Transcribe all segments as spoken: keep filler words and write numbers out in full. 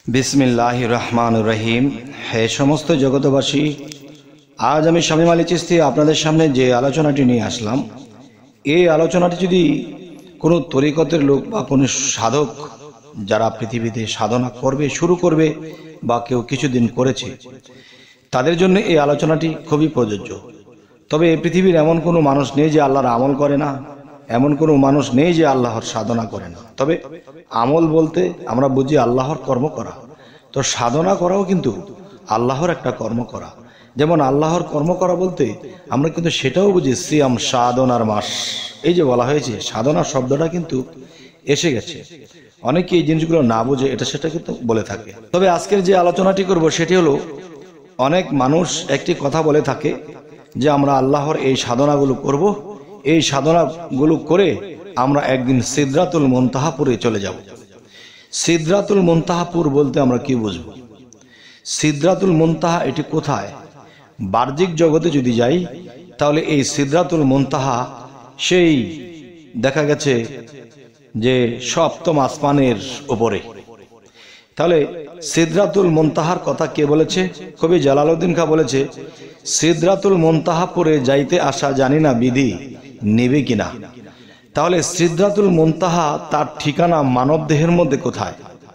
বিসমিল্লাহির রহমানির রহিম। হে সমস্ত জগতবাসী, আজ আমি শামীম আলী চিশতি আপনাদের সামনে যে আলোচনাটি নিয়ে আসলাম, এই আলোচনাটি যদি কোনো তরিকতের লোক বা কোনো সাধক যারা পৃথিবীতে সাধনা করবে শুরু করবে বা কেউ কিছুদিন করেছে, তাদের জন্য এই আলোচনাটি খুবই প্রযোজ্য। তবে এই পৃথিবীর এমন কোনো মানুষ নেই যে আল্লাহর আমল করে না, এমন কোনো মানুষ নেই যে আল্লাহর সাধনা করে না। তবে আমল বলতে আমরা বুঝি আল্লাহর কর্ম করা, তো সাধনা করাও কিন্তু আল্লাহর একটা কর্ম করা। যেমন আল্লাহর কর্ম করা বলতে আমরা কিন্তু সেটাও বুঝি সিয়াম, সাধনার মাস। এই যে বলা হয়েছে সাধনা শব্দটা কিন্তু এসে গেছে, অনেকে এই জিনিসগুলো না বুঝে এটা সেটা কিন্তু বলে থাকে। তবে আজকের যে আলোচনাটি করব সেটি হলো, অনেক মানুষ একটি কথা বলে থাকে যে আমরা আল্লাহর এই সাধনাগুলো করব, এই সাধনাগুলো করে আমরা একদিন সিদরাতুল মুনতাহাপুরে চলে যাব। সিদরাতুল মুনতাহাপুর বলতে আমরা কি বুঝব? সিদরাতুল মুনতাহা এটি কোথায়? বাহ্যিক জগতে যদি যাই তাহলে এই সিদরাতুল মুনতাহা সেই দেখা গেছে যে সপ্তম আসমানের উপরে। তাহলে সিদরাতুল মুনতাহার কথা কে বলেছে? কবি জালালউদ্দিন খাঁ বলেছে, সিদরাতুল মুনতাহাপুরে যাইতে আসা জানি না বিধি নেবে কিনা। তাহলে সিদরাতুল মুনতাহা তার ঠিকানা মানব দেহের মধ্যে কোথায়?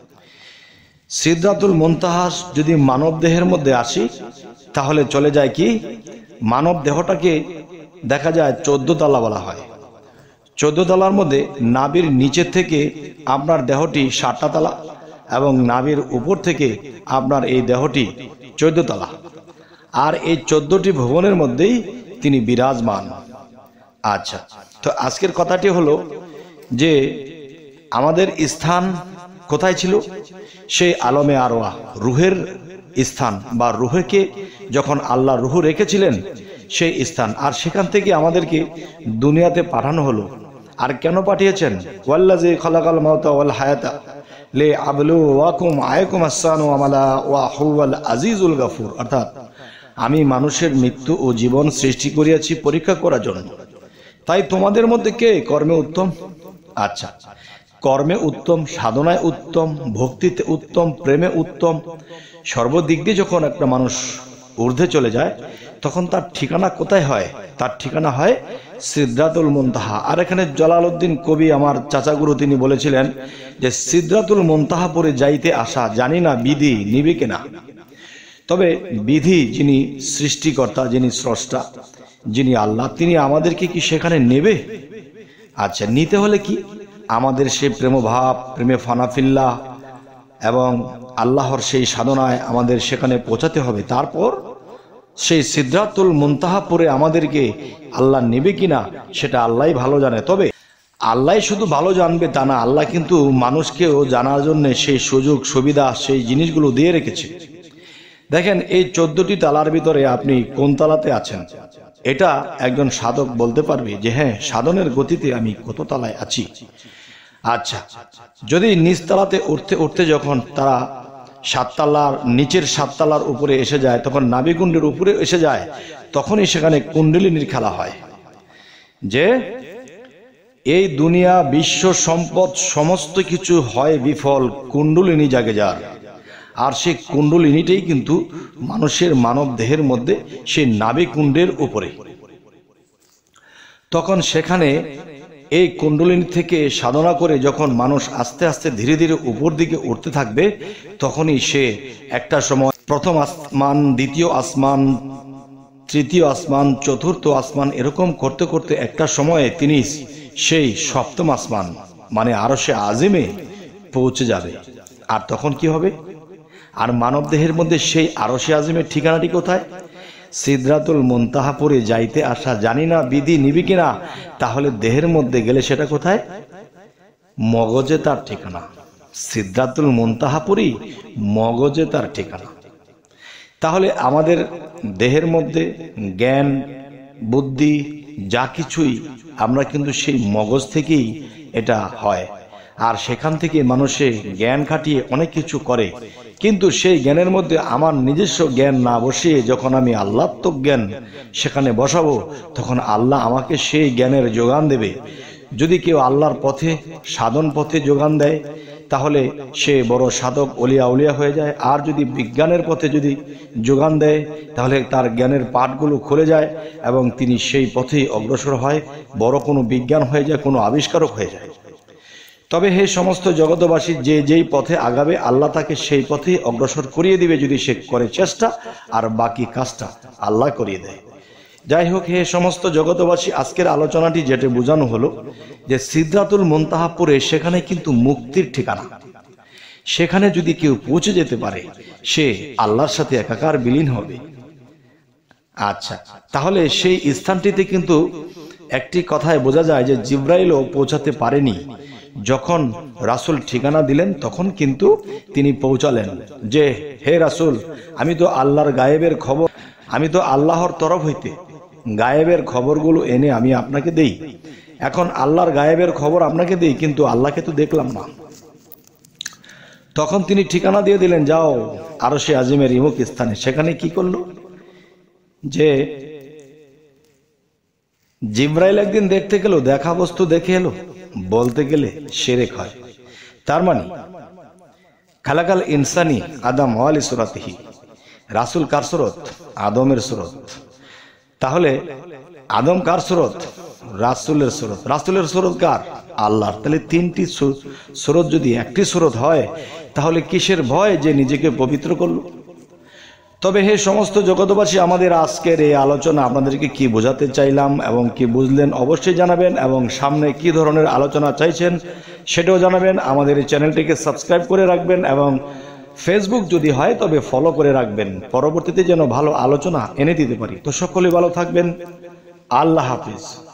সিদরাতুল মুনতাহা যদি মানব দেহের মধ্যে আসি তাহলে চলে যায় কি, মানব দেহটাকে দেখা যায় চোদ্দ তলা বলা হয়। চোদ্দ তলার মধ্যে নাভির নিচে থেকে আপনার দেহটি ষাটটা তলা এবং নাভির উপর থেকে আপনার এই দেহটি চোদ্দ তলা। আর এই চোদ্দটি ভুবনের মধ্যেই তিনি বিরাজমান। আচ্ছা, তো আজকের কথাটি হলো যে আমাদের স্থান কোথায় ছিল? সেই আলমে আরওয়াহ, রুহের স্থান, বা রুহকে যখন আল্লাহ রুহ রেখেছিলেন সেই স্থান। আর সেখান থেকে আমাদেরকে দুনিয়াতে পাঠানো হলো। আর কেন পাঠিয়েছেন? ওয়াল্লাযী খালাকাল মাউতা ওয়াল হায়াতা লিআবলুওয়াকুম আইয়াকুম আহসানু আমালা ওয়া হুয়াল আজিজুল গফুর। অর্থাৎ আমি মানুষের মৃত্যু ও জীবন সৃষ্টি করিয়াছি পরীক্ষা করার জন্য। তাই তোমাদের মধ্যে কে কর্মে উত্তম? আচ্ছা, কর্মে উত্তম, সাধনায় উত্তম, ভক্তিতে উত্তম, প্রেমে উত্তম, সর্বদিক দিয়ে যখন একটা মানুষ ঊর্ধ্বে চলে যায় তখন তার ঠিকানা কোথায় হয়? তার ঠিকানা হয় সিদরাতুল মুনতাহা। আর এখানে জালালউদ্দিন কবি আমার চাচাগুরু তিনি বলেছিলেন যে সিদরাতুল মুনতাহাপুরে যাইতে আসা জানি না বিধি নিবে কিনা। তবে বিধি যিনি সৃষ্টিকর্তা, যিনি স্রষ্টা, যিনি আল্লাহ, তিনি আমাদেরকে কি সেখানে নেবে? আচ্ছা, নিতে হলে কি আমাদের সেই প্রেমভাব, প্রেমে ফানাফিল্লাহ এবং আল্লাহর সেই সাধনায় আমাদের সেখানে পৌঁছাতে হবে। তারপর সেই সিদরাতুল মুনতাহাপুরে আমাদেরকে আল্লাহ নেবে কিনা সেটা আল্লাহই ভালো জানে। তবে আল্লাহ শুধু ভালো জানবে তা না, আল্লাহ কিন্তু মানুষকেও জানার জন্য সেই সুযোগ সুবিধা, সেই জিনিসগুলো দিয়ে রেখেছে। দেখেন, এই চোদ্দটি তালার ভিতরে আপনি কোন তালাতে আছেন এটা একজন সাধক বলতে পারবে যে হ্যাঁ, সাধনের গতিতে আমি কত তালায় আছি। আচ্ছা, যদি নিচতলাতে উঠতে উঠতে যখন তারা সাততলার নিচের সাততলার উপরে এসে যায়, তখন নাভিকুণ্ডের উপরে এসে যায়, তখনই সেখানে কুণ্ডলিনীর খেলা হয়। যে এই দুনিয়া, বিশ্ব সম্পদ সমস্ত কিছু হয় বিফল, কুণ্ডলিনী জাগে যার। আর সেই কুণ্ডলিনীটাই কিন্তু মানুষের মানব দেহের মধ্যে সেই নাভিকুণ্ডের উপরে। তখন সেখানে এই কুণ্ডলিনী থেকে সাধনা করে যখন মানুষ আস্তে আস্তে ধীরে ধীরে উপর দিকে উঠতে থাকবে, তখনই সে একটা সময় প্রথম আসমান, দ্বিতীয় আসমান, তৃতীয় আসমান, চতুর্থ আসমান, এরকম করতে করতে একটা সময়ে তিনি সেই সপ্তম আসমান মানে আরশে আজিমে পৌঁছে যাবে। আর তখন কি হবে? আর মানব দেহের মধ্যে সেই আরশে আজিমের ঠিকানাটি কোথায়? সিদরাতুল মুনতাহাপুরে যাইতে আসা জানি না বিধি নিবি কিনা। তাহলে দেহের মধ্যে গেলে সেটা কোথায়? মগজে তার ঠিকানা। সিদরাতুল মুনতাহাপুরি মগজে তার ঠিকানা। তাহলে আমাদের দেহের মধ্যে জ্ঞান, বুদ্ধি যা কিছুই আমরা কিন্তু সেই মগজ থেকেই এটা হয়। আর সেখান থেকে মানুষে জ্ঞান খাটিয়ে অনেক কিছু করে, কিন্তু সেই জ্ঞানের মধ্যে আমার নিজস্ব জ্ঞান না বসিয়ে যখন আমি আল্লাহত্মক জ্ঞান সেখানে বসাবো, তখন আল্লাহ আমাকে সেই জ্ঞানের যোগান দেবে। যদি কেউ আল্লাহর পথে, সাধন পথে যোগান দেয়, তাহলে সে বড় সাধক ওলিয়া উলিয়া হয়ে যায়। আর যদি বিজ্ঞানের পথে যদি যোগান দেয় তাহলে তার জ্ঞানের পাঠগুলো খুলে যায় এবং তিনি সেই পথেই অগ্রসর হয়, বড় কোনো বিজ্ঞান হয়ে যায়, কোনো আবিষ্কারক হয়ে যায়। তবে হে সমস্ত জগতবাসী, যে যেই পথে আগাবে আল্লাহ তাকে সেই পথেই অগ্রসর করিয়ে দিবে যদি সে করে চেষ্টা, আর বাকি কাজটা আল্লাহ করিয়ে দেয়। যাই হোক, হে সমস্ত জগতবাসী, আজকের আলোচনাটি যেটা বোঝানো হলো যে সিদরাতুল মুনতাহা পরে সেখানে কিন্তু মুক্তির ঠিকানা। সেখানে যদি কেউ পৌঁছে যেতে পারে সে আল্লাহর সাথে একাকার বিলীন হবে। আচ্ছা, তাহলে সেই স্থানটিতে কিন্তু একটি কথায় বোঝা যায় যে জিব্রাইলও পৌঁছাতে পারেনি। যখন রাসূল ঠিকানা দিলেন তখন কিন্তু তিনি পৌঁছালেন যে হে রাসূল, আমি তো আল্লাহর গায়েবের খবর, আমি তো আল্লাহর তরফ হইতে গায়েবের খবরগুলো এনে আমি আপনাকে দেই। এখন আল্লাহর গায়েবের খবর আপনাকে দেই, কিন্তু আল্লাহকে তো দেখলাম না। তখন তিনি ঠিকানা দিয়ে দিলেন, যাও আরশে আজিমের ইমুক স্থানে। সেখানে কি করলো যে জিব্রাইল একদিন দেখতে গেল, দেখা বস্তু দেখে এলো, বলতে গেলে শিরক হয়। তার মানে খালাকাল ইনসানি আদম ওয়ালি সুরাতিহি, রাসূল কার সুরত? আদমের সুরত। তাহলে আদম কার সুরত? রাসূলের সুরত। রাসূলের সুরত কার? আল্লাহর। তাহলে তিনটি সুরত যদি একটি সুরত হয় তাহলে কিসের ভয় যে নিজেকে পবিত্র করলো? তবে হে সমস্ত জগতবাসী, আমাদের আজকের এই আলোচনা আপনাদেরকে কি বোঝাতে চাইলাম এবং কি বুঝলেন অবশ্যই জানাবেন, এবং সামনে কি ধরনের আলোচনা চাইছেন সেটাও জানাবেন। আমাদের এই চ্যানেলটিকে সাবস্ক্রাইব করে রাখবেন এবং ফেসবুক যদি হয় তবে ফলো করে রাখবেন, পরবর্তীতে যেন ভালো আলোচনা এনে দিতে পারি। তো সকলে ভালো থাকবেন। আল্লাহ হাফিজ।